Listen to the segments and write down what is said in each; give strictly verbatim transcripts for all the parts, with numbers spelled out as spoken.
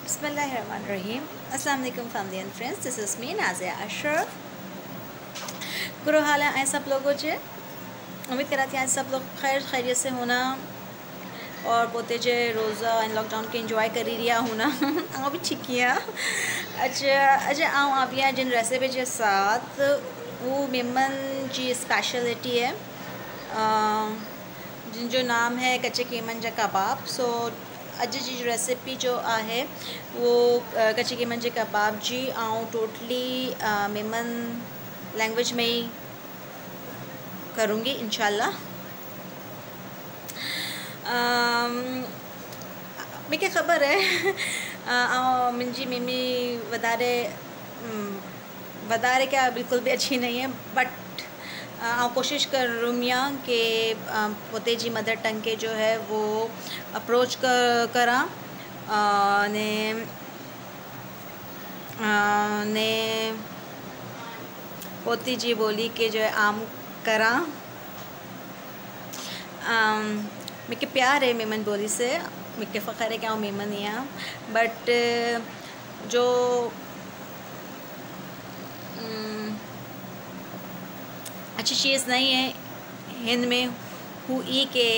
बिस्मिल्लाहिर्रहमानिर्रहीम। अस्सलाम वालेकुम family and friends, this is me Nazia Ashraf. गुरु हाल है सब लोगों से उम्मीद कराती हैं सब लोग खैर खैरियत से होना और पोते जे रोज़ा इन लॉकडाउन के इंजॉय करी रिया होना आओ भी ठीक किया। अच्छा अच्छा आओ आप यहाँ जिन रेसिपी के साथ वो मेमन जी स्पेशलिटी है जिन जो नाम है कच्चे कीमन जा कबाब। सो अज जी रेसिपी जो है वो कच्चे कीमन जे कबाब जी आऊँ टोटली मेमन लैंग्वेज में ही करूँगी इंशाल्लाह। मूंखे ख़बर है मुंहिंजी मम्मी वधारे वधारे क्या बिल्कुल भी अच्छी नहीं है, बट आउं कोशिश कर रही हूँ कि पोते जी मदर टंग के जो है वो अप्रोच कर करा ने ने पोती जी बोली के जो है आम करा। मुझे प्यार है मेमन बोली से, मुझे फ़ख्र है कि आउं मेमन ही हाँ, बट जो अच्छी चीज़ नहीं है हिंद में हुई के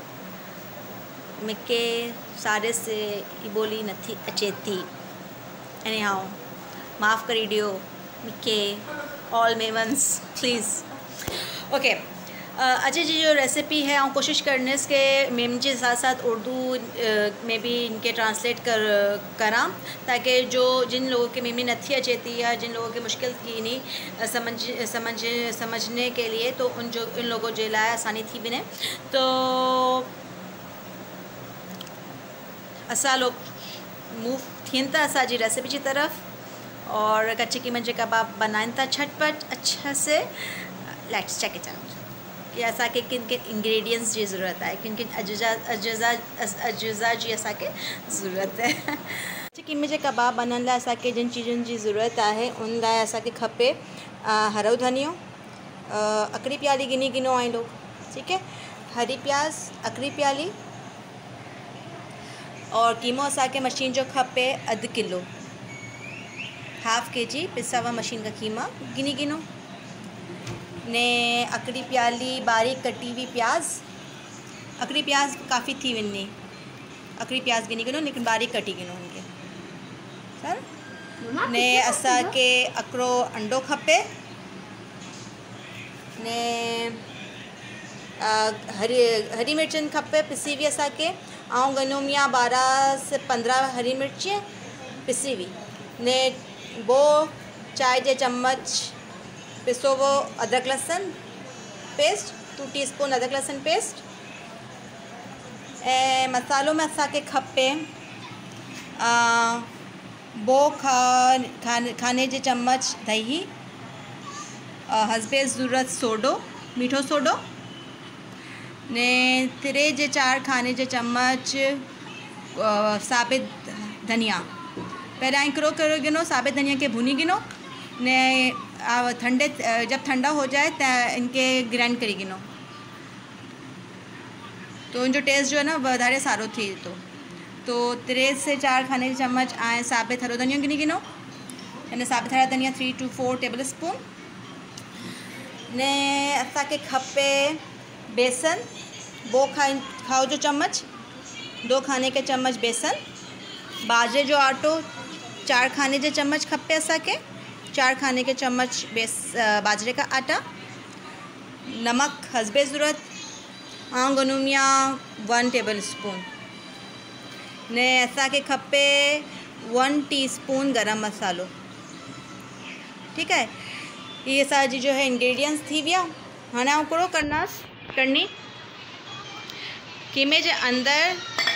मुझे सारे से ये बोली नथी अचे थी। एनी हाउ माफ़ करी दियो मुझे all Memons please. Okay Ajay ji जो रेसिपी है आऊँ कोशिश करने के मेम के साथ साथ उर्दू में भी इनके ट्रांसलेट कर करा ताकि जो जिन लोगों की मेमी नथी अचे थी या जिन लोगों की मुश्किल थी नहीं समझ समझ समझने के लिए, तो उन जो इन लोगों के लिए आसानी थी भी ने। तो असा लोग मूव थियन था असा जी रेसिपी की तरफ और कच्चे कीमन जे कबाब बनाइन था झटपट अच्छा से। लेट्स चेक इट आउट कि असा के किन किन इंग्रेडिएंट्स की ज़रूरत है, किन किन अज्जा अज्जा अज्जा जी असा के ज़रूरत है। कच्चे कीमे जे कबाब बनने लाइ असा के जिन चीज़ों की ज़रूरत है उन लाइ असा के खपे हरो धनियो अकड़ी प्याली गिनी गिनो आई लोग, ठीक है, हरी प्याज अकड़ी प्याली और कीमो असा के मशीन जो खपे अध किलो हाफ के जी पिसा हुआ मशीन का कीमा गिनी गिनो ने अकड़ी प्याली बारीक कटी हुई प्याज, अकड़ी प्याज काफ़ी थी वनी अकड़ी प्याज गिनी गिनो लेकिन बारीक कटी गिनो उनके सर ने असा के अकड़ो अंडो खपे ने हरी हरी मिर्चन खपे पिसी हुई असा के आऊँ गनोमिया बारह से पंद्रह हरी मिर्च पिसी हुई ने वो चाय जे चम्मच पिसो वो अदरक लहसुन पेस्ट टू टीस्पून अदरक लहसुन पेस्ट ए मसालों में असा के खपे वो खा खाने खाने जे चम्मच दही हसबे ज़रूरत सोडो मीठो सोडो ने तिरे जे चार खाने जे चम्मच साबित धनिया पहले हिकिड़ो करो गिनो साबित धनिया के भुनी गिनो ने ठंडे जब ठंडा हो जाए तो इनके ग्राइंड करी गिनो तो उनजो टेस्ट जो है ना वधारे सारो थी। तो तो टे से चार खाने चम्मच आए साबित हरो धनिया गिनी गिनो यानी साबित हरा धनिया three two four tablespoon ने असा के खपे बेसन वो खा खाओ जो चम्मच दो खाने के चम्मच बेसन, बाजरे जो आटो चार खाने के चम्मच खपे असा के चार खाने के चम्मच बेस बाजरे का आटा, नमक हसबे ज़रूरत आऊँ गनोमिया वन टेबल स्पून ने असा के खपे वन टीस्पून गरम मसालो, ठीक है। ये सारी जो है इंग्रेडिएंट्स थी विया। हाँ आऊँ करो करना करनी कीमे जे अंदर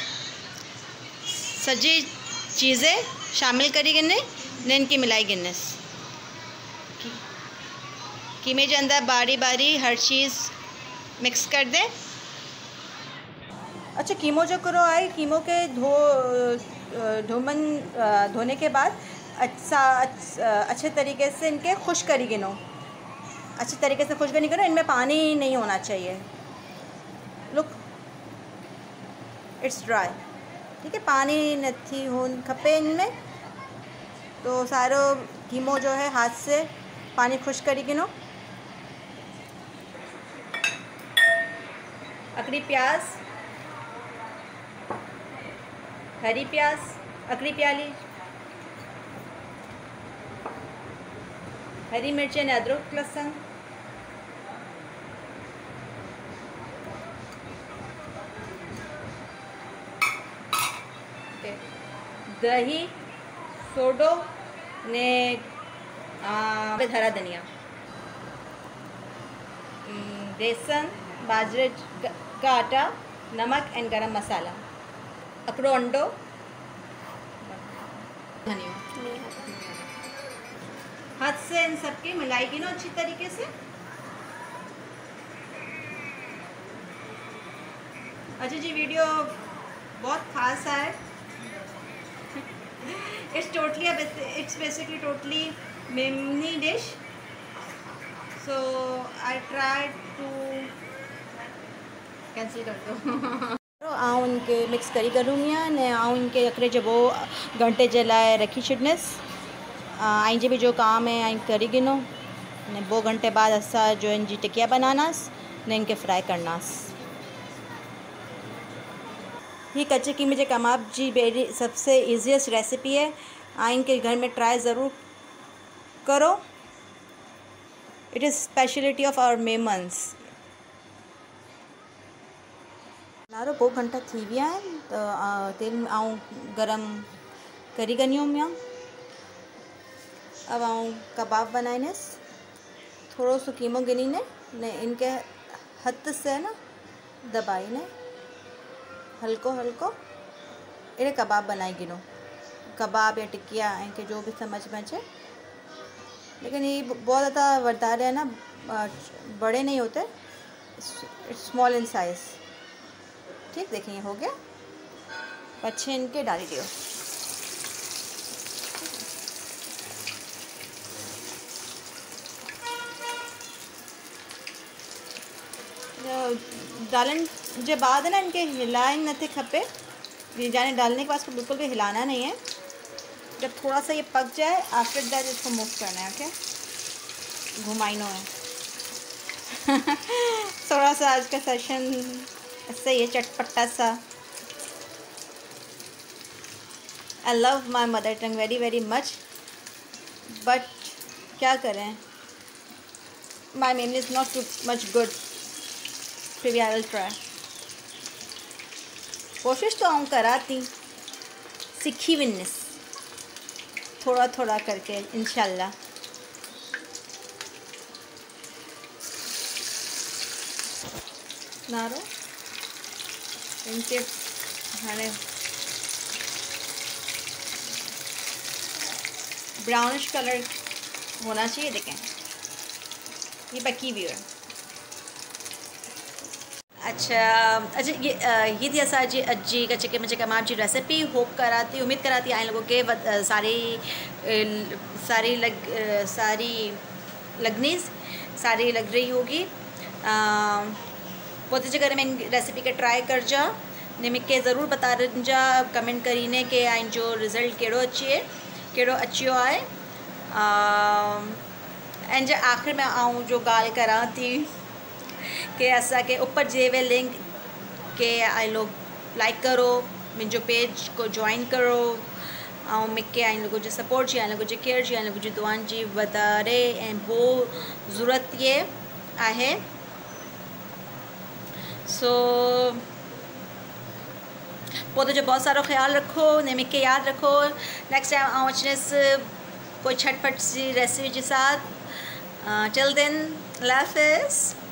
सजी चीज़ें शामिल करी गिने ने इनकी मिलाई गिनस कीमे के अंदर बारी बारी हर चीज़ मिक्स कर दें। अच्छा कीमो जो करो आए कीमो के धो धोमन धोने के बाद अच्छा अच्छे तरीके से इनके खुश करी गिनो अच्छे तरीके से खुश करी गिनो इनमें पानी नहीं होना चाहिए। लुक इट्स ड्राई ठीक है। पानी नथी हो खपे इनमें, तो सारो कीमो जो है हाथ से पानी खुश करी गिनो। अकड़ी प्याज, हरी प्याज अकड़ी प्याली, हरी मिर्चें ने अदरक लहसुन, दही, सोडो ने हरा धनिया, बेसन, बाजरे का आटा, नमक एंड गरम मसाला, अकड़ो अंडो, धनिया। हाथ से इन सबके मिलाएगी ना अच्छी तरीके से। अच्छा जी, वीडियो बहुत खास है। It's totally it's basically totally Memoni dish, so I try to cancel कर दो। आऊं इनके मिक्स करी करूँगी ने आऊं इनके अकड़े जब वो घंटे जे लाए रखी छॾनेस। आई जे भी जो काम है आई करी गिनो ने वो घंटे बाद असा जो इन जी टिकिया बनानास ने इनके फ्राई करनास। ये कच्चे कीमे जे कबाब जी बेरी सबसे ईजीएस्ट रेसिपी है। आई इनके घर में ट्राई ज़रूर करो। It is speciality of our Memons. नारो पोइ घंटा थी विया आहिनि त तेल में आऊं गरम करी गनी हुअमि। अब आऊं कबाब बनाइनेस। थोड़ो सो कीमो गिनी ने ने इनके हथ से ना दबाई ने हल्को हल्को इन्हें कबाब बनाई गिनो। कबाब या टिकिया इनके जो भी समझ में अचे, लेकिन ये बहुत ज़्यादा वरदारे है ना, बड़े नहीं होते, स्मॉल इन साइज़। ठीक, देखिए ये हो गया। अच्छे इनके डाली दियो। डालन जे बाद है ना इनके हिलाइन नथे खपे। जाने डालने के बाद इसको बिल्कुल भी हिलाना नहीं है। जब थोड़ा सा ये पक जाए आफ्टर दैट इसको मूव करना है। ओके, घुमाइनो है। थोड़ा सा आज का सेशन ऐसे ही है, चटपटा सा। I love my mother tongue very very much, but क्या करें, my memory is not too much good. फिर भी आई विल ट्राई। कोशिश तो आऊँ कराती, सीखी विन्निस थोड़ा थोड़ा करके इंशाल्लाह। नारो इनके हाँ ब्राउनिश कलर होना चाहिए। देखें ये पकी हुई है। अच्छा अच्छा ये ये थी असांजी अजी कच्चे कीमे जे कबाब जी रेसिपी। होप कराती उम्मीद कराती आए लोगों के सारी सारी लग सारी लगनी सारी लग रही होगी। पोते जे घर में रेसिपी के ट्राई कर जा ने मूंखे ज़रूर बता जा कमेंट करीने के आइन जो रिज़ल्ट कहिड़ो अचे कहिड़ो अचियो आहे। एंड जे आख़िर में आऊं जो ॻाल्हि करां थी कि असा के ऊपर दिए हुए लिंक के आई लोग लाइक करो, मुझो पेज को ज्वाइन करो और मूंखे आई लोगों जो सपोर्ट जी, आई लोगों जो केयर जी, आई लोगों जो दुआन जी वधारे ऐं वो ज़रूरत ये आहे। सो पोइ जो बहुत सारो ख्याल रखो ने मूंखे याद रखो। नेक्स्ट टाइम आऊं अचनेस कोई छटपट सी रेसिपी के साथ। टिल देन, अल्लाह हाफ़िज़।